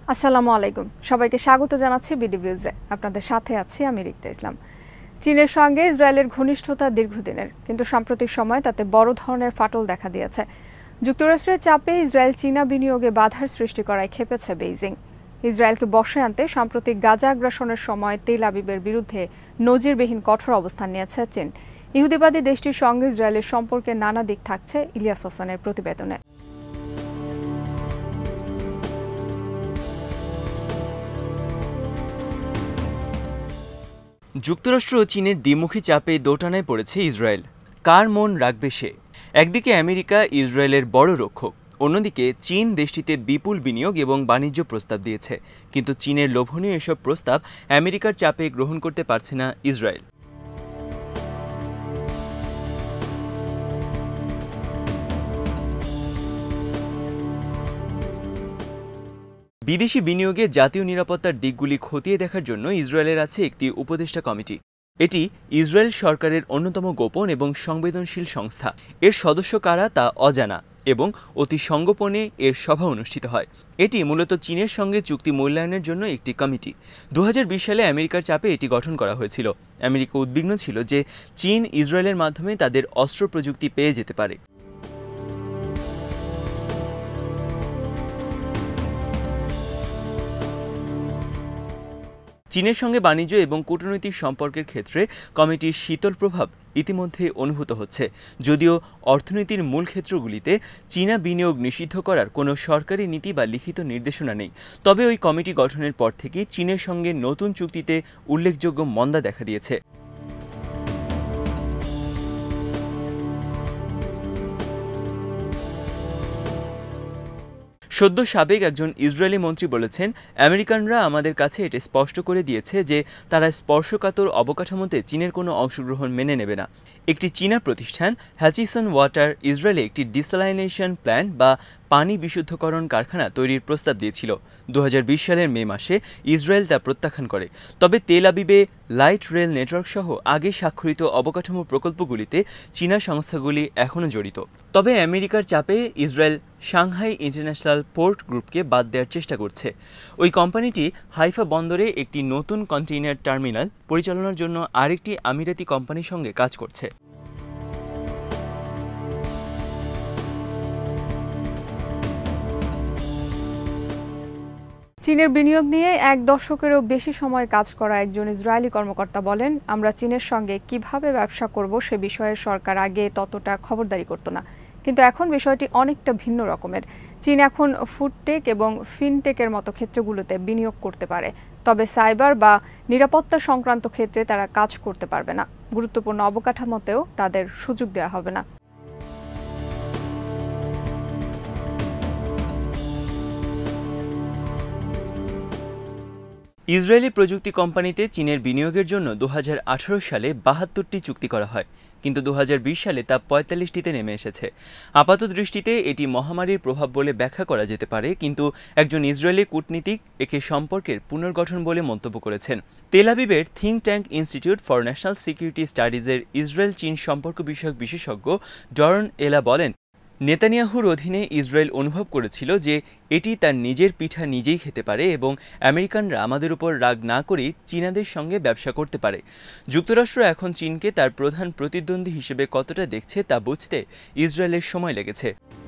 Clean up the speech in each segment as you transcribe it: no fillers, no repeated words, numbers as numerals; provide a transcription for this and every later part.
আসসালামু আলাইকুম, সবাইকে স্বাগত জানাচ্ছি বিডিভিউজে। আপনাদের সাথে আছি আমি রিক্তা ইসলাম। চীনের সঙ্গে ইসরায়েলের ঘনিষ্ঠতা দীর্ঘদিনের, কিন্তু সাম্প্রতিক সময় তাতে বড় ধরনের ফাটল দেখা দিয়েছে। যুক্তরাষ্ট্রের চাপে ইসরায়েল চীনা বিনিয়োগে বাধার সৃষ্টি করায় ক্ষেপেছে বেইজিং। ইসরায়েলকে বশে আনতে সাম্প্রতিক গাজা আগ্রাসনের সময় তেল আবিবের বিরুদ্ধে নজিরবিহীন কঠোর অবস্থান নিয়েছে চীন। ইহুদিবাদী দেশটির সঙ্গে ইসরায়েলের সম্পর্কে নানা দিক থাকছে ইলিয়াস হোসেনের প্রতিবেদনে। যুক্তরাষ্ট্র ও চীনের দ্বিমুখী চাপে দোটানায় পড়েছে ইসরায়েল। কার মন রাখবে সে? একদিকে আমেরিকা ইসরায়েলের বড় রক্ষক, অন্যদিকে চীন দেশটিতে বিপুল বিনিয়োগ এবং বাণিজ্য প্রস্তাব দিয়েছে। কিন্তু চীনের লোভনীয় এসব প্রস্তাব আমেরিকার চাপে গ্রহণ করতে পারছে না ইসরায়েল। বিদেশি বিনিয়োগে জাতীয় নিরাপত্তার দিকগুলি খতিয়ে দেখার জন্য ইসরায়েলের আছে একটি উপদেষ্টা কমিটি। এটি ইসরায়েল সরকারের অন্যতম গোপন এবং সংবেদনশীল সংস্থা। এর সদস্য কারা তা অজানা এবং অতি সংগোপনে এর সভা অনুষ্ঠিত হয়। এটি মূলত চীনের সঙ্গে চুক্তি মূল্যায়নের জন্য একটি কমিটি। 2020 সালে আমেরিকার চাপে এটি গঠন করা হয়েছিল। আমেরিকা উদ্বিগ্ন ছিল যে চীন ইসরায়েলের মাধ্যমে তাদের অস্ত্র প্রযুক্তি পেয়ে যেতে পারে। চীনের সঙ্গে বাণিজ্য এবং কূটনৈতিক সম্পর্কের ক্ষেত্রে কমিটির শীতল প্রভাব ইতিমধ্যে অনুভূত হচ্ছে। যদিও অর্থনীতির মূল ক্ষেত্রগুলিতে চীনা বিনিয়োগ নিষিদ্ধ করার কোনো সরকারি নীতি বা লিখিত নির্দেশনা নেই, তবে ওই কমিটি গঠনের পর থেকেই চীনের সঙ্গে নতুন চুক্তিতে উল্লেখযোগ্য মন্দা দেখা দিয়েছে। সদ্য সাবেক একজন ইসরায়েলি মন্ত্রী বলেছেন, আমেরিকানরা আমাদের কাছে এটা স্পষ্ট করে দিয়েছে যে তারা স্পর্শকাতর অবকাঠামোতে চীনের কোনো অংশগ্রহণ মেনে নেবে না। একটি চীনা প্রতিষ্ঠান হ্যাচিসন ওয়াটার ইসরায়েলে একটি ডিসালাইনেশন প্ল্যান্ট বা পানি বিশুদ্ধকরণ কারখানা তৈরির প্রস্তাব দিয়েছিল। 2020 সালের মে মাসে ইসরায়েল তা প্রত্যাখ্যান করে। তবে তেল আবিবে লাইট রেল নেটওয়ার্ক সহ আগে স্বাক্ষরিত অবকাঠামো প্রকল্পগুলিতে চীনা সংস্থাগুলি এখনও জড়িত। তবে আমেরিকার চাপে ইসরায়েল সাংহাই ইন্টারন্যাশনাল পোর্ট গ্রুপকে বাদ দেওয়ার চেষ্টা করছে। ওই কোম্পানিটি হাইফা বন্দরে একটি নতুন কন্টেইনার টার্মিনাল পরিচালনার জন্য আরেকটি আমিরাতি কোম্পানির সঙ্গে কাজ করছে। চীনের বিনিয়োগ নিয়ে 1 দশকেরও বেশি সময় কাজ করা একজন ইসরায়েলি কর্মকর্তা বলেন, আমরা চীনের সঙ্গে কিভাবে ব্যবসা করব সে বিষয়ে সরকার আগে ততটা খবরদারি করত না, কিন্তু এখন বিষয়টি অনেকটা ভিন্ন রকমের। চীন এখন ফুডটেক এবং ফিনটেকের মতো ক্ষেত্রগুলোতে বিনিয়োগ করতে পারে, তবে সাইবার বা নিরাপত্তা সংক্রান্ত ক্ষেত্রে তারা কাজ করতে পারবে না। গুরুত্বপূর্ণ অবকাঠামোতেও তাদের সুযোগ দেওয়া হবে না। ইসরায়েলি প্রযুক্তি কোম্পানিতে চীনের বিনিয়োগের জন্য 2018 সালে 72টি চুক্তি করা হয়, কিন্তু 2020 সালে তা 45টিতে নেমে এসেছে। আপাত দৃষ্টিতে এটি মহামারীর প্রভাব বলে ব্যাখ্যা করা যেতে পারে, কিন্তু একজন ইসরায়েলি কূটনীতিক একে সম্পর্কের পুনর্গঠন বলে মন্তব্য করেছেন। তেল আবিবের think tank institute for national security স্টাডিজের ইসরায়েল চীন সম্পর্ক বিষয়ক বিশেষজ্ঞ ডরন এলা বলেন, নেতানিয়াহুর অধীনে ইসরায়েল অনুভব করেছিল যে এটি তার নিজের পিঠা নিজেই খেতে পারে এবং আমেরিকানরা আমাদের উপর রাগ না করেই চীনাদের সঙ্গে ব্যবসা করতে পারে। যুক্তরাষ্ট্র এখন চীনকে তার প্রধান প্রতিদ্বন্দ্বী হিসেবে কতটা দেখছে তা বুঝতে ইসরায়েলের সময় লেগেছে।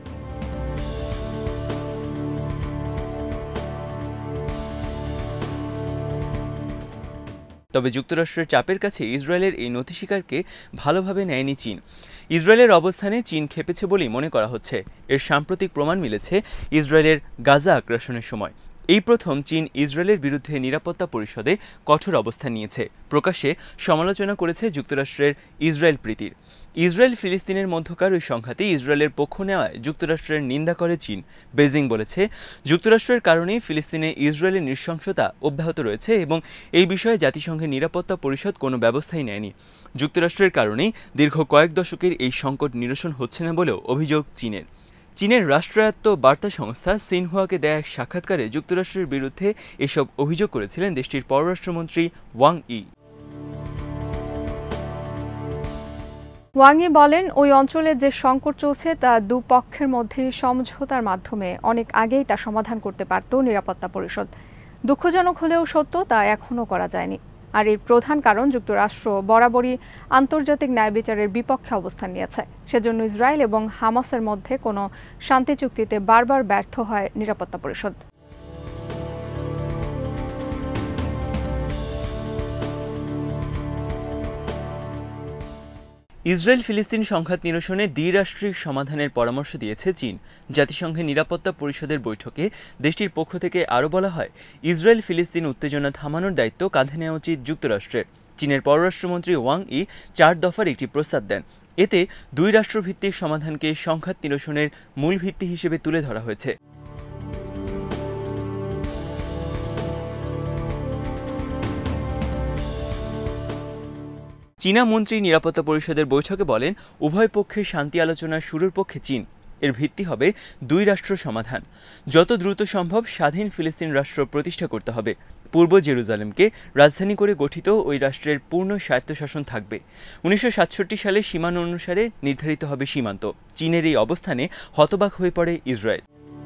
তবে যুক্তরাষ্ট্রের চাপের কাছে ইসরায়েলের এই নথি স্বীকারকে ভালোভাবে নেয়নি চীন। ইসরায়েলের অবস্থানে চীন ক্ষেপেছে বলেই মনে করা হচ্ছে। এর সাম্প্রতিক প্রমাণ মিলেছে ইসরায়েলের গাজা আগ্রাসনের সময়। এই প্রথম চীন ইসরায়েলের বিরুদ্ধে নিরাপত্তা পরিষদে কঠোর অবস্থান নিয়েছে, প্রকাশ্যে সমালোচনা করেছে যুক্তরাষ্ট্রের ইসরায়েল প্রীতির। ইসরায়েল ফিলিস্তিনের মধ্যকার ওই সংঘাতে ইসরায়েলের পক্ষ নেওয়ায় যুক্তরাষ্ট্রের নিন্দা করে চীন। বেজিং বলেছে, যুক্তরাষ্ট্রের কারণেই ফিলিস্তিনে ইসরায়েলের নৃশংসতা অব্যাহত রয়েছে এবং এই বিষয়ে জাতিসংঘের নিরাপত্তা পরিষদ কোনো ব্যবস্থাই নেয়নি। যুক্তরাষ্ট্রের কারণেই দীর্ঘ কয়েক দশকের এই সংকট নিরসন হচ্ছে না বলেও অভিযোগ চীনের। চীনের রাষ্ট্রায়ত্ত বার্তা সংস্থা সিনহুয়াকে দেয়া এক সাক্ষাৎকারে যুক্তরাষ্ট্রের বিরুদ্ধে এসব অভিযোগ করেছিলেন দেশটির পররাষ্ট্রমন্ত্রী ওয়াং ই। ওয়াং ই বলেন, ওই অঞ্চলে যে সংকট চলছে তা দুপক্ষের মধ্যে সমঝোতার মাধ্যমে অনেক আগেই তা সমাধান করতে পারত নিরাপত্তা পরিষদ। দুঃখজনক হলেও সত্য, তা এখনও করা যায়নি। আর এর প্রধান কারণ যুক্তরাষ্ট্র বরাবরই আন্তর্জাতিক ন্যায় বিচারের বিপক্ষে অবস্থান নিয়েছে। সেজন্য ইসরায়েল এবং হামাসের মধ্যে কোনো শান্তি চুক্তিতে বারবার ব্যর্থ হয় নিরাপত্তা পরিষদ। ইসরায়েল ফিলিস্তিন সংঘাত নিরসনে দ্বিরাষ্ট্রিক সমাধানের পরামর্শ দিয়েছে চীন। জাতিসংঘের নিরাপত্তা পরিষদের বৈঠকে দেশটির পক্ষ থেকে আরও বলা হয়, ইসরায়েল ফিলিস্তিন উত্তেজনা থামানোর দায়িত্ব কাঁধে নেওয়া উচিত যুক্তরাষ্ট্রের। চীনের পররাষ্ট্রমন্ত্রী ওয়াং ই 4 দফার একটি প্রস্তাব দেন। এতে 2 রাষ্ট্রভিত্তিক সমাধানকে সংঘাত নিরসনের মূল ভিত্তি হিসেবে তুলে ধরা হয়েছে। চীনা মন্ত্রী নিরাপত্তা পরিষদের বৈঠকে বলেন, উভয় পক্ষের শান্তি আলোচনা শুরুর পক্ষে চীন। এর ভিত্তি হবে 2 রাষ্ট্র সমাধান। যত দ্রুত সম্ভব স্বাধীন ফিলিস্তিন রাষ্ট্র প্রতিষ্ঠা করতে হবে। পূর্ব জেরুজালেমকে রাজধানী করে গঠিত ওই রাষ্ট্রের পূর্ণ স্বায়ত্তশাসন থাকবে। 1967 সালে সীমানা অনুসারে নির্ধারিত হবে সীমান্ত। চীনের এই অবস্থানে হতবাক হয়ে পড়ে ইসরায়েল।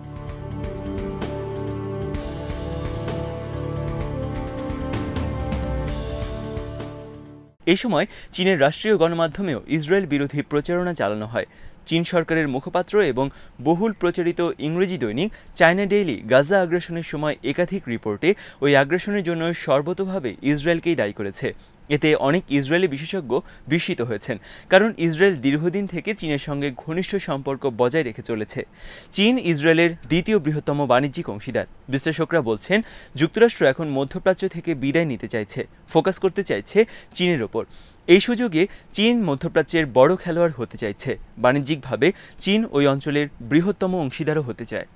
এই সময় চীনের রাষ্ট্রীয় গণমাধ্যমেও ইসরায়েল বিরোধী প্রচারণা চালানো হয়। চীন সরকারের মুখপাত্র এবং বহুল প্রচারিত ইংরেজি দৈনিক চায়না ডেইলি গাজা আগ্রাসনের সময় একাধিক রিপোর্টে ওই আগ্রাসনের জন্য সর্বতোভাবে ইসরায়েলকেই দায়ী করেছে। এতে অনেক ইসরায়েলি বিশেষজ্ঞ বিস্মিত হয়েছেন, কারণ ইসরায়েল দীর্ঘদিন থেকে চীনের সঙ্গে ঘনিষ্ঠ সম্পর্ক বজায় রেখে চলেছে। চীন ইসরায়েলের দ্বিতীয় বৃহত্তম বাণিজ্যিক অংশীদার। বিশ্লেষকরা বলছেন, যুক্তরাষ্ট্র এখন মধ্যপ্রাচ্য থেকে বিদায় নিতে চাইছে, ফোকাস করতে চাইছে চীনের ওপর। এই সুযোগে চীন মধ্যপ্রাচ্যের বড় খেলোয়াড় হতে চাইছে। বাণিজ্যিকভাবে চীন ওই অঞ্চলের বৃহত্তম অংশীদারও হতে চায়।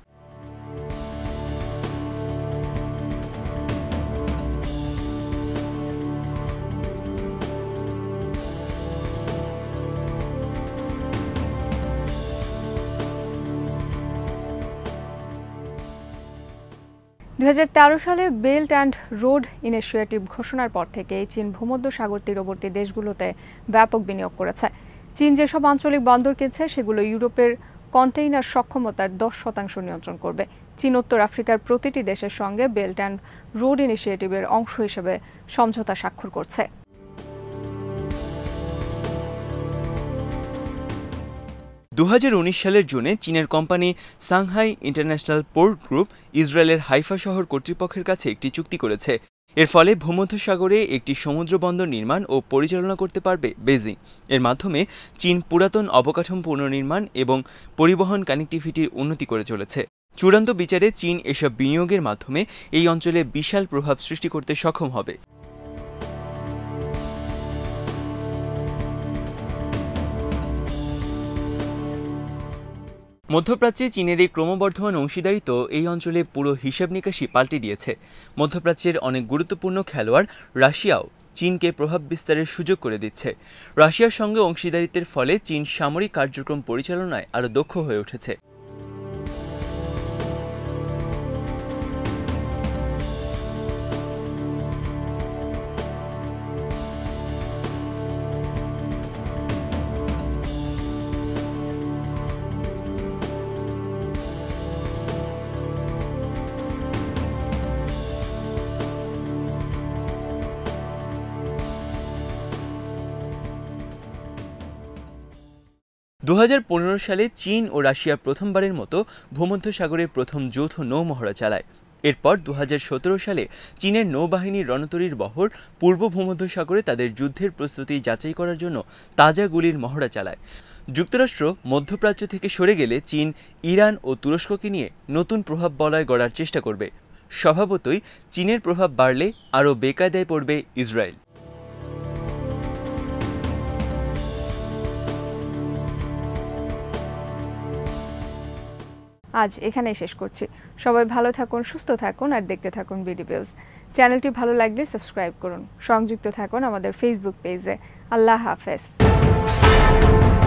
দুই 2013 সালে বেল্ট অ্যান্ড রোড ইনিশিয়েটিভ ঘোষণার পর থেকে চীন ভূমধ্যসাগর তীরবর্তী দেশগুলোতে ব্যাপক বিনিয়োগ করেছে। চীন যেসব আঞ্চলিক বন্দর কিনছে সেগুলো ইউরোপের কন্টেইনার সক্ষমতার 10% নিয়ন্ত্রণ করবে। চীন উত্তর আফ্রিকার প্রতিটি দেশের সঙ্গে বেল্ট অ্যান্ড রোড ইনিশিয়েটিভের অংশ হিসেবে সমঝোতা স্বাক্ষর করছে। 2019 সালের জুনে চীনের company Shanghai international port group ইসরায়েলের হাইফা শহর কর্তৃপক্ষের কাছে একটি চুক্তি করেছে। এর ফলে ভূমধ্যসাগরে একটি সমুদ্র বন্দর নির্মাণ ও পরিচালনা করতে পারবে বেইজিং। এর মাধ্যমে চীন পুরাতন অবকাঠামো পুনর্নির্মাণ এবং পরিবহন কানেক্টিভিটির উন্নতি করে চলেছে। চূড়ান্ত বিচারে চীন এসব বিনিয়োগের মাধ্যমে এই অঞ্চলে বিশাল প্রভাব সৃষ্টি করতে সক্ষম হবে। মধ্যপ্রাচ্যে চীনের এই ক্রমবর্ধমান অংশীদারিত্ব এই অঞ্চলে পুরো হিসাব নিকাশই পাল্টে দিয়েছে। মধ্যপ্রাচ্যের অনেক গুরুত্বপূর্ণ খেলোয়াড় রাশিয়াও চীনকে প্রভাব বিস্তারের সুযোগ করে দিচ্ছে। রাশিয়ার সঙ্গে অংশীদারিত্বের ফলে চীন সামরিক কার্যক্রম পরিচালনায় আরও দক্ষ হয়ে উঠেছে। সালে চীন ও রাশিয়া প্রথমবারের মতো ভূমধ্যসাগরে প্রথম যৌথ নৌমহড়া চালায়। এরপর 2017 সালে চীনের নৌবাহিনীর রণতরীর বহর পূর্ব ভূমধ্যসাগরে তাদের যুদ্ধের প্রস্তুতি যাচাই করার জন্য তাজা গুলির মহড়া চালায়। যুক্তরাষ্ট্র মধ্যপ্রাচ্য থেকে সরে গেলে চীন ইরান ও তুরস্ককে নিয়ে নতুন প্রভাব বলয় গড়ার চেষ্টা করবে। স্বভাবতই চীনের প্রভাব বাড়লে আরও বেকায়দায় পড়বে ইসরায়েল। আজ এখানেই শেষ করছি। সবাই ভালো থাকুন, সুস্থ থাকুন আর দেখতে থাকুন বিডি নিউজ। চ্যানেলটি ভালো লাগলে সাবস্ক্রাইব করুন। সংযুক্ত থাকুন আমাদের ফেসবুক পেজে। আল্লাহ হাফেজ।